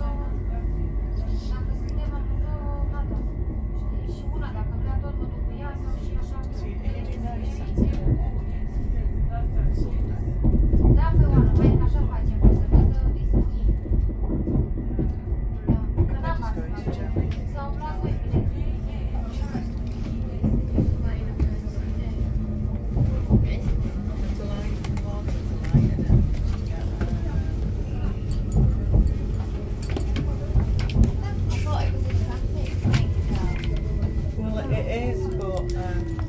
Dacă suntem amândouă, gata. Știi? Și una, dacă vrea tot mă duc cu ea sau și așa. Da, pe Oana, mai că așa facem, o să văd discuții. Da, că n-am asta. Sau luați voi bilet. Well, it is, but